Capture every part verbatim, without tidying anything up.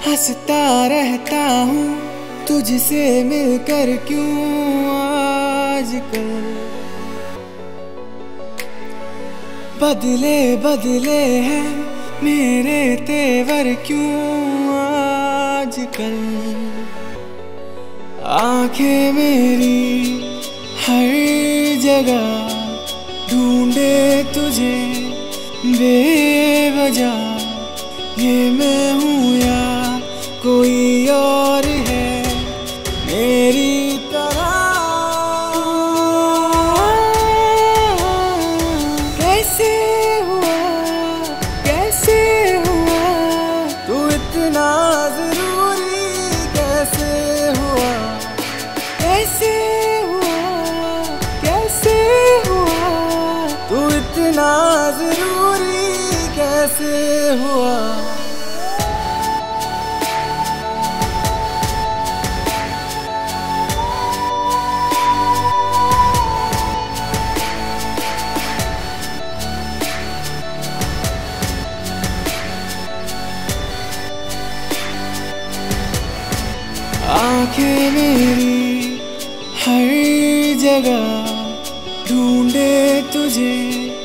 हंसता रहता हूँ तुझसे मिलकर क्यों आजकल। बदले बदले हैं मेरे तेवर क्यों आजकल। आंखें मेरी हर जगह ढूंढे तुझे बेवजह। ये मैं हूँ या कोई और है मेरी तरह। कैसे हुआ कैसे हुआ तू इतना जरूरी कैसे हुआ। कैसे हुआ कैसे हुआ तू इतना जरूरी कैसे हुआ। आंखें मेरी हर जगह ढूंढे तुझे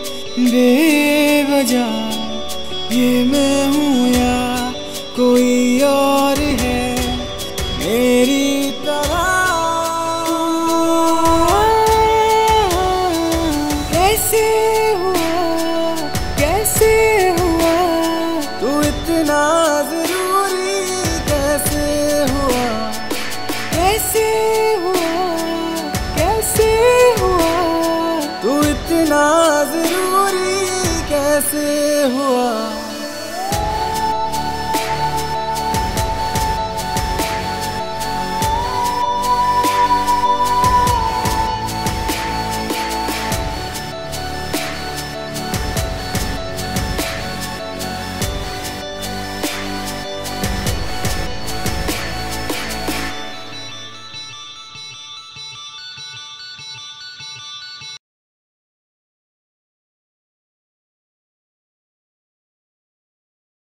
बेवजह। ये मैं हूँ या कोई और है मेरी तरह। कैसे हुआ कैसे हुआ तू इतना जरूरी कैसे हुआ। कैसे हुआ कैसे हुआ तू इतना जरूरी कैसे हुआ।